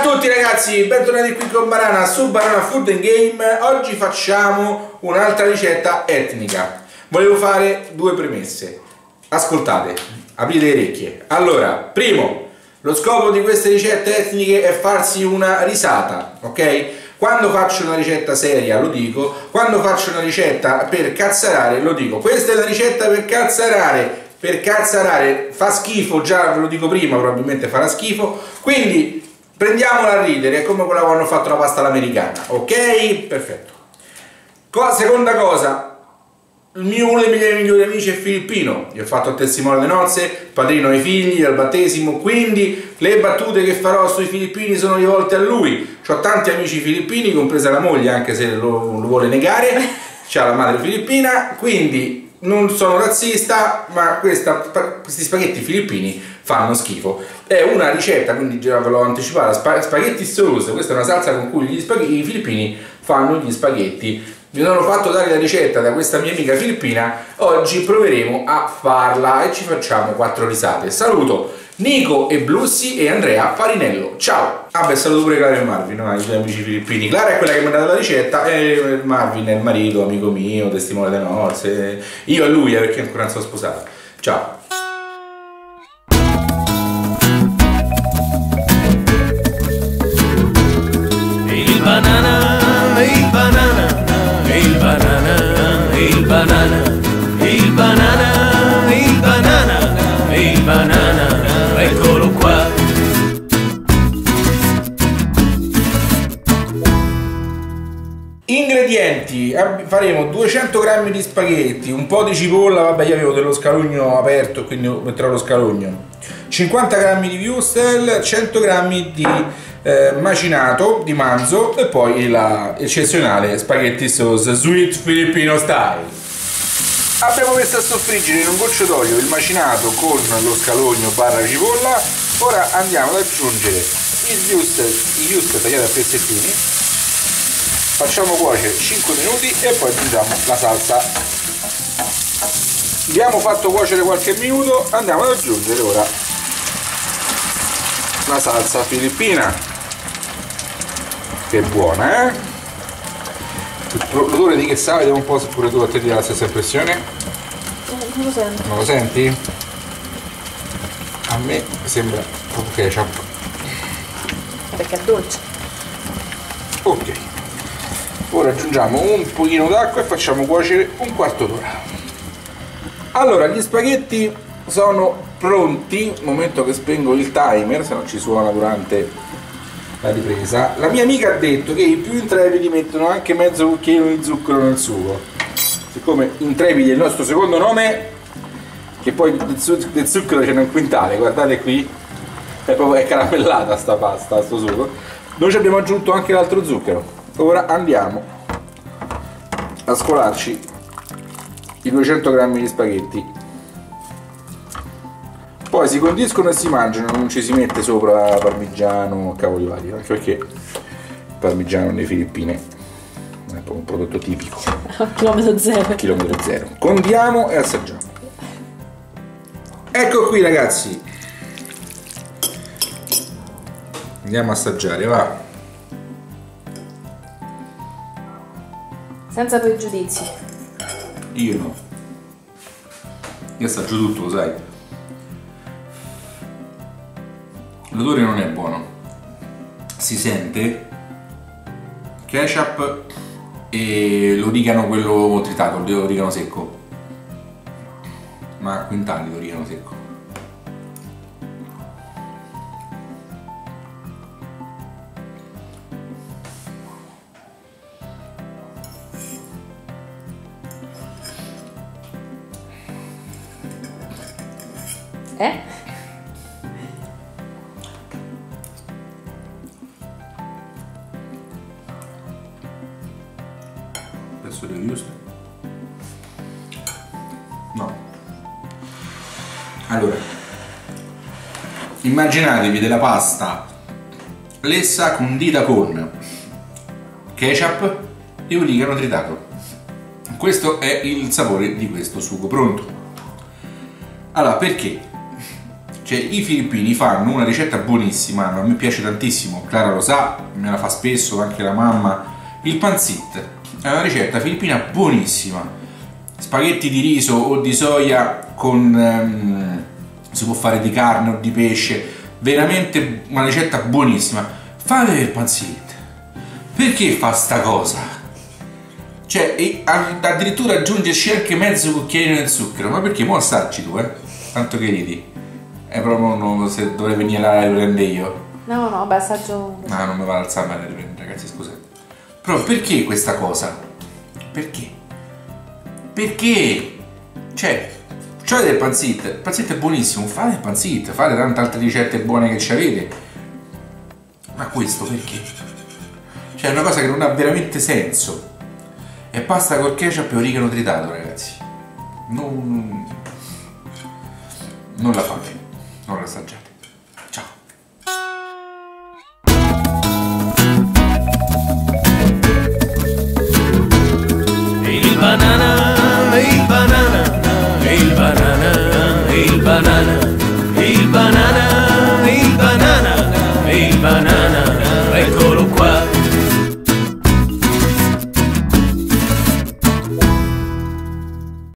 tutti ragazzi, bentornati qui con Banana su Banana Food and Game. Oggi facciamo un'altra ricetta etnica. Volevo fare due premesse. Ascoltate, aprite le orecchie. Allora, primo, lo scopo di queste ricette etniche è farsi una risata, ok? Quando faccio una ricetta seria lo dico, quando faccio una ricetta per cazzarare lo dico. Questa è la ricetta per cazzarare. Per cazzarare fa schifo, già ve lo dico prima, probabilmente farà schifo, quindi prendiamola a ridere, è come quella quando ho fatto la pasta all'americana, ok? Perfetto. Seconda cosa, uno dei miei migliori amici è filippino, gli ho fatto il testimone delle nozze, padrino ai figli, al battesimo, quindi le battute che farò sui filippini sono rivolte a lui. Ho tanti amici filippini, compresa la moglie, anche se lo vuole negare, c'ha la madre filippina, quindi non sono razzista, ma questi spaghetti filippini fanno schifo. È una ricetta, quindi già ve l'ho anticipata, spaghetti sauce. Questa è una salsa con cui i filippini fanno gli spaghetti. Mi sono fatto dare la ricetta da questa mia amica filippina, oggi proveremo a farla e ci facciamo 4 risate. Saluto Nico e Blussi e Andrea Farinello, ciao! Ah beh, saluto pure Clara e Marvin, no? I miei amici filippini. Clara è quella che mi ha dato la ricetta e Marvin è il marito, amico mio, testimone delle nozze. Io a lui perché ancora non sono sposato. Ciao! Il banana, il banana, il banana, il banana, il banana, il banana, il banana, eccolo qua. Ingredienti: faremo 200 g di spaghetti, un po' di cipolla, vabbè io avevo dello scalogno aperto quindi metterò lo scalogno, 50 g di wurstel, 100 g di macinato di manzo e poi la eccezionale spaghetti sauce sweet filipino style. Abbiamo messo a soffriggere in un goccio d'olio il macinato con lo scalogno barra cipolla. Ora andiamo ad aggiungere i wurstel tagliati a pezzettini, facciamo cuocere 5 minuti e poi aggiungiamo la salsa. Abbiamo fatto cuocere qualche minuto, andiamo ad aggiungere ora la salsa filippina, che è buona, l'odore di che sa, vediamo un po' se pure tu a te ti dà la stessa impressione. Non lo sento. Non lo senti? A me sembra proprio ketchup. Perché è dolce. Ok, ora aggiungiamo un pochino d'acqua e facciamo cuocere un quarto d'ora. Allora, gli spaghetti sono pronti, momento che spengo il timer, se no ci suona durante la ripresa. La mia amica ha detto che i più intrepidi mettono anche mezzo cucchiaino di zucchero nel sugo. Siccome intrepidi è il nostro secondo nome, che poi del zucchero ce n'è un quintale, guardate qui, è caramellata sta pasta, sto sugo. Noi ci abbiamo aggiunto anche l'altro zucchero. Ora andiamo a scolarci i 200 g di spaghetti. Poi si condiscono e si mangiano, non ci si mette sopra parmigiano, cavoli vari, anche perché il parmigiano nelle Filippine è proprio un prodotto tipico. Chilometro zero. Chilometro zero. Condiamo e assaggiamo. Ecco qui ragazzi. Andiamo a assaggiare, va. Senza pregiudizi. Io no. Io assaggio tutto, lo sai. L'odore non è buono. Si sente ketchup e l'origano quello tritato, l'origano secco. Ma quintali d'origano secco. Adesso devo giusto? No. Allora, immaginatevi della pasta lessa condita con ketchup e origano tritato. Questo è il sapore di questo sugo pronto. Allora, perché? Cioè, i filippini fanno una ricetta buonissima, a me piace tantissimo, Clara lo sa, me la fa spesso, anche la mamma. Il pancit è una ricetta filippina buonissima. Spaghetti di riso o di soia con... si può fare di carne o di pesce, veramente una ricetta buonissima. Fate il pancit. Perché fa sta cosa? Cioè, addirittura aggiungerci anche mezzo cucchiaino di zucchero, ma perché? Mo' assaggi tu, tanto che ridi. È proprio uno, se dovrei venire là a riprendere io. No, beh, assaggio. No, non mi va ad alzarmi a riprendere, ragazzi, scusate. Però perché questa cosa? Perché? Perché? Cioè, il pancit è buonissimo, fate il pancit, fate tante altre ricette buone che ci avete. Ma questo perché? Cioè, è una cosa che non ha veramente senso. È pasta col ketchup e origano tritato, ragazzi. Non la fate, non la assaggiate. Ciao. Il banana, il banana, il banana, il banana.